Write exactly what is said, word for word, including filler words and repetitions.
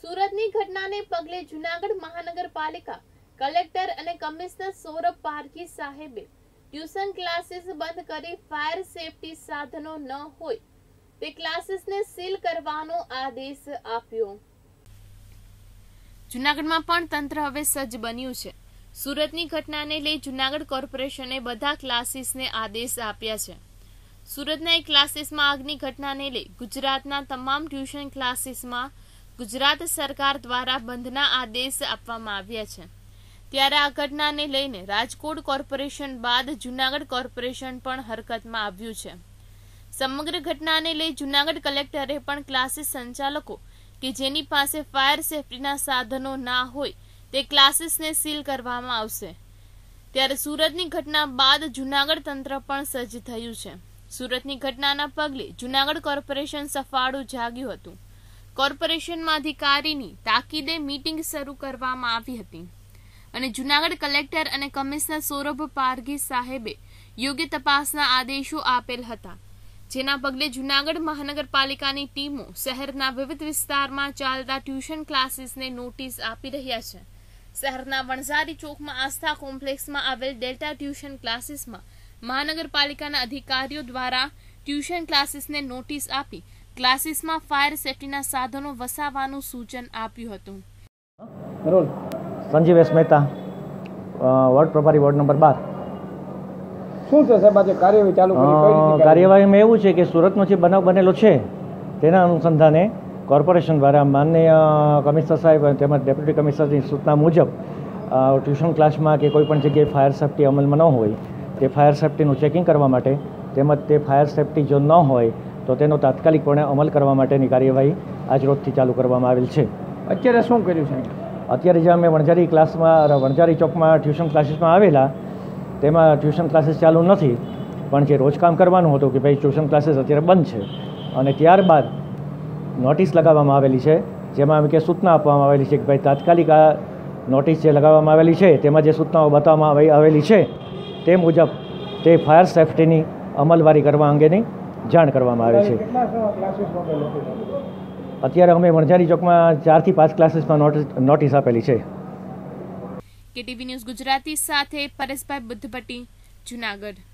સુરતની ઘટનાને પગલે જૂનાગઢ મહાનગરપાલિકા કલેક્ટર અને કમિશનર સૌરભ પારકી સાહેબે ટ્યુશન ક્લાસીસ બંધ કરી ફાયર સેફટી સાધનો ન હોય તે ક્લાસીસને સીલ કરવાનો આદેશ આપ્યો। જૂનાગઢમાં પણ તંત્ર હવે સજ્જ બન્યું છે। સુરતની ઘટનાને લઈ જૂનાગઢ કોર્પોરેશને બધા ક્લાસીસને આદેશ આપ્યા છે। સુરતના એક ક્લાસીસમાં આગની ઘટનાને લઈ ગુજરાતના તમામ ટ્યુશન ક્લાસીસમાં ગુજરાત સરકાર દ્વારા બંધના આદેશ આપવામાં આવ્યા છે। ત્યારે આ ઘટનાને લઈને રાજકોટ કોર્પોરેશન બાદ જૂનાગઢ કોર્પોરેશન પણ હરકતમાં આવ્યું છે। સમગ્ર ઘટનાને લઈ જૂનાગઢ કલેક્ટરે પણ ક્લાસીસ સંચાલકો કે જેની પાસે ફાયર સેફટીના સાધનો ના હોય તે ક્લાસીસને સીલ કરવામાં આવશે। ત્યારે સુરતની ઘટના બાદ જૂનાગઢ તંત્ર પણ સજ્જ થયું છે। સુરતની ઘટનાના પગલે જૂનાગઢ કોર્પોરેશન સફાળું જાગ્યું હતું। કોર્પોરેશનમાં અધિકારીની તાકીદે મીટિંગ શરૂ કરવામાં આવી હતી અને જૂનાગઢ કલેક્ટર અને કમિશનર સૌરભ પારઘી સાહેબે યોગ્ય તપાસના આદેશો આપેલ હતા, જેના પગલે જૂનાગઢ મહાનગરપાલિકાની ટીમો શહેરના વિવિધ વિસ્તારમાં ચાલતા ટ્યુશન ક્લાસીસને નોટિસ આપી રહ્યા છે। શહેરના વણઝારી ચોકમાં આસ્થા કોમ્પ્લેક્સમાં આવેલ ડેલ્ટા ટ્યુશન ક્લાસીસમાં મહાનગરપાલિકાના અધિકારીઓ દ્વારા ટ્યુશન ક્લાસીસને નોટિસ આપી ક્લાસીસમાં ફાયર સેફટીના સાધનો વસાવવાનું સૂચન આપ્યું હતું। સંજીવ એસ મહેતા, વોર્ડ પ્રભારી, વોર્ડ નંબર બાર। શું છે સાહેબ આજે કાર્યવાહી ચાલુ કરી? કાર્યવાહીમાં એવું છે કે સુરતનો જે બનાવ બનેલો છે તેના અનુસંધાને કોર્પોરેશન દ્વારા માનનીય કમિશનર સાહેબ તેમજ ડેપ્યુટી કમિશનરની સૂચના મુજબ ટ્યુશન ક્લાસમાં કે કોઈ પણ જગ્યાએ ફાયર સેફટી અમલમાં ન હોય તે ફાયર સેફટીનું ચેકિંગ કરવા માટે તેમજ તે ફાયર સેફટી જો ન હોય તો તેનો તાત્કાલિકપણે અમલ કરવા માટેની કાર્યવાહી આજરોજથી ચાલુ કરવામાં આવેલ છે। અત્યારે શું કર્યું છે? અત્યારે જે અમે વણઝારી ક્લાસમાં વણઝારી ચોકમાં ટ્યુશન ક્લાસીસમાં આવેલા તેમાં ટ્યુશન ક્લાસીસ ચાલુ નથી, પણ જે રોજ કામ કરવાનું હતું કે ભાઈ ટ્યુશન ક્લાસીસ અત્યારે બંધ છે અને ત્યારબાદ નોટિસ લગાવવામાં આવેલી છે, જેમાં અમે કે સૂચના આપવામાં આવેલી છે કે ભાઈ તાત્કાલિક આ નોટિસ જે લગાવવામાં આવેલી છે તેમાં જે સૂચનાઓ બતાવવામાં આવેલી છે તે મુજબ તે ફાયર સેફટીની અમલવારી કરવા અંગેની જાણ કરવામાં આવે છે। અત્યારે અમે વણઝારી ચોકમાં ચારથી પાંચ ક્લાસીસમાં નોટિસ આપેલી છે। કેટીવી ન્યૂઝ ગુજરાતી સાથે પરેશભાઈ બુદ્ધપટ્ટી, જૂનાગઢ।